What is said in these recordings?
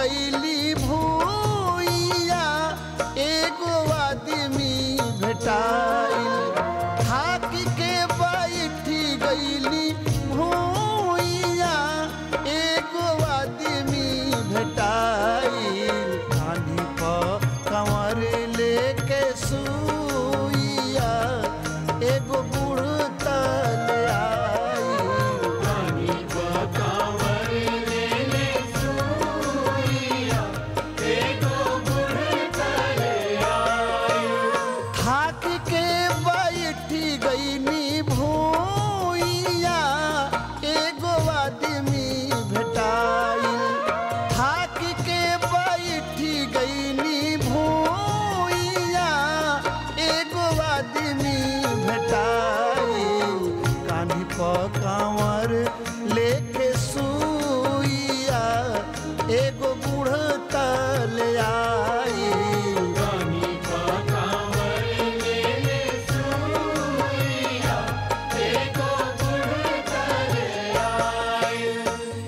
गईली भूइया एगो आदमी भेटाइल। थाक के बैठी गईली भूइया एगो आदमी भेटाइल। कान्ही पर कंवर लेके सुइया एगो बूढ़ तल आइल। कान्ही पर कंवर लेके सुइया एगो बूढ़ तल आइल। थाक के बैठी गईनी भूइया एगो आदमी भेटाइल। थाक के बैठी गईनी भूइया एगो आदमी भेटाइल। कान्ही पर कंवर लेके सुइया एगो बूढ़ तल आइल। कान्ही पर कंवर लेके सुइया एगो बूढ़ तल आइल।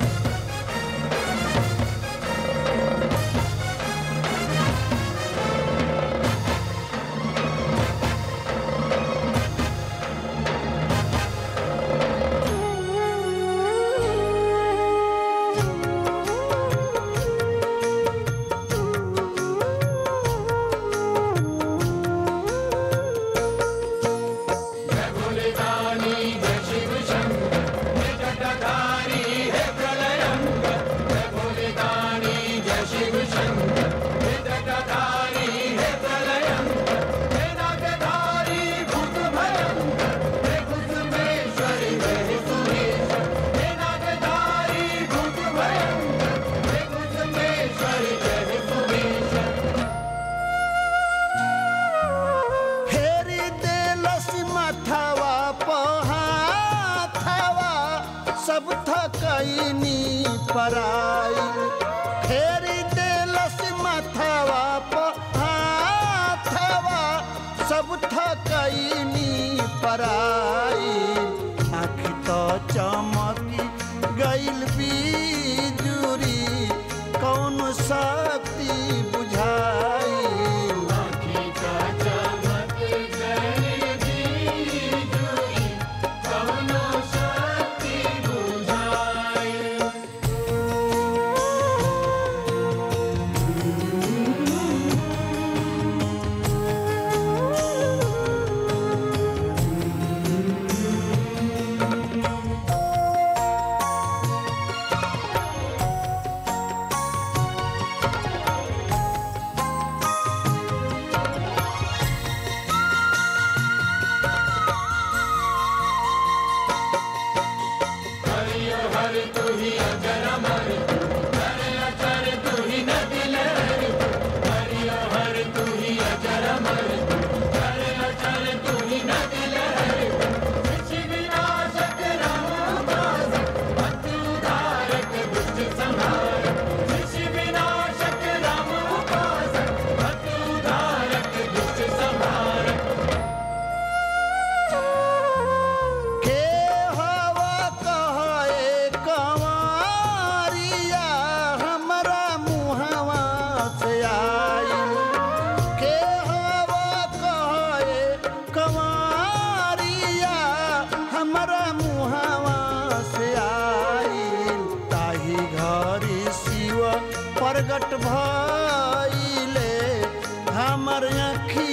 जय भोले दानी जय शिव शंकर हे जटाधारी हे प्रलयंकर। जय भोले दानी जय शिव शंकर हे जटाधारी हे प्रलयंकर। हे नागधारी भूत भयंकर हे कुसुमेश्वरी जय सुरेश्वर। हे नागधारी भूत भयंकर हे कुसुमेश्वरी जय सुरेश्वर। फेरी देलस माथावा पहाथावा सब थकैनी पराइल। फेरी देलस माथावा पहाथावा सब थकैनी पराइल। आँख तो चमकी गइल बिजुरी कौन शक्ति बुझाइल। आँखी का चमक गइल बिजुरी कौनो शक्ति बुझाइल। हरियो हर तू ही अजर अमर तू, हर अचर तू ही नदी लहर तू। हरियो हर तू ही अजर अमर तू, हर अचर तू ही नदी लहर तू। सृष्टि विनाशक राम उपासक भक्त उद्धारक दुष्ट संहारक। सृष्टि विनाशक राम उपासक भक्त उद्धारक दुष्ट संहारक। के हवा कहे कंवरिया हमरा मुहवा से आइल। के हवा कहे कंवरिया हमरा मुहवा से आइल। ताही घरी शिव प्रगट भइले हमर अखिया